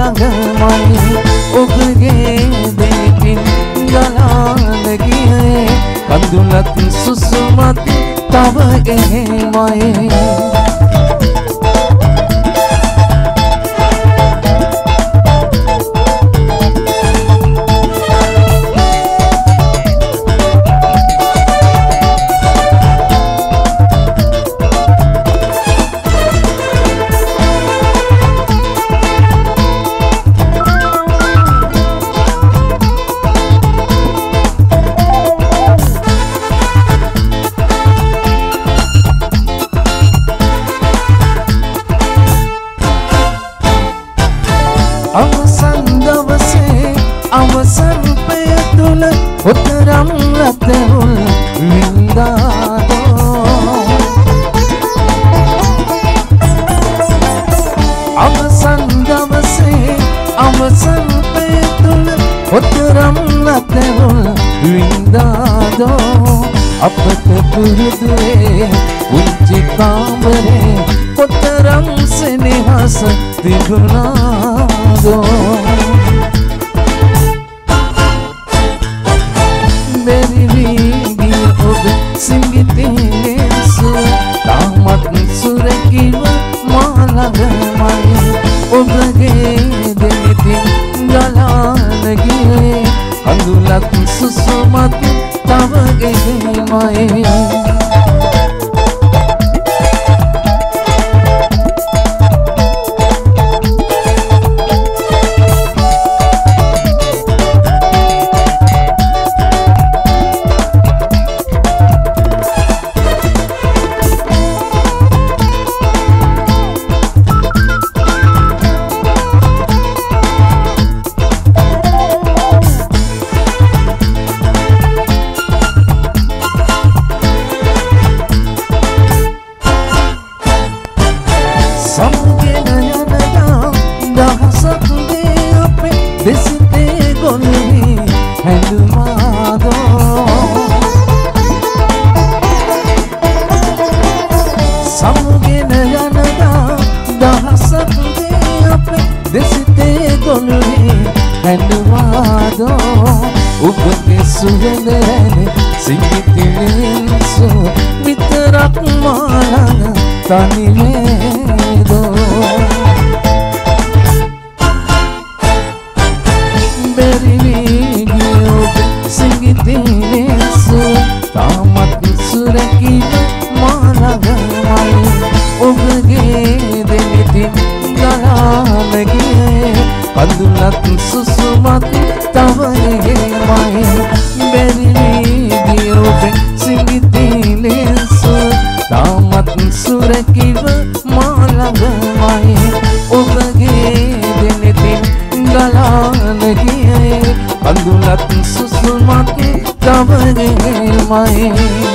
මාළඟමයි ඔබගේ දෙකින් ගලාන ගියේ කඳුලක් සුසුමත් තව එහෙමයි අවසන් දවසේ අවසන් පෙය තුල උතරම් රතවුල් වින්දාදෝ අවසන් දවසේ අවසන් පෙය තුල උතරම් රතවුල් වින්දාදෝ අපට පුරුදුවේ උච්චි කාමරේ කොතරම් සෙනෙහස තිබුණාදෝ බැරිවී ඔබ සිංගිතේ සුව තාමත් සුරකිව මාළඟමයි ඔබගේ දෙනිතින් ගලාන ගියේ කඳුලක් සුසුමත් තව එහෙමයි සමුගෙන යනදා දහසක් දේ අපේ දෙසිතේ ගොල්ලි හැඳුමාදෝ සමුගෙන යනදා දහසක් දේ අපේ දෙසිතේ ගොල්ලි හැඳුමාදෝ ඔබගේ සුවඳ ඇනේ සිංගිතිලෙන් සෝ විතරක් මාළඟ තනිවේදෝ බැරිවී ගිය ඔබ සිංගිතිලෙන් සෝ තාමත් සුරකිව මාළඟමයි ඔබගේ දෙනිතින් ගලාන ගියේ කඳුලක් සුසුමත් තව එහෙමයි බැරිවී ගිය ඔබ සිංගිතිලෙන් සෝ තාමත් සුරකිව මාළඟමයි ඔබගේ දෙනිතින් ගලාන ගියේ කඳුලක් සුසුමත් තව එහෙමයි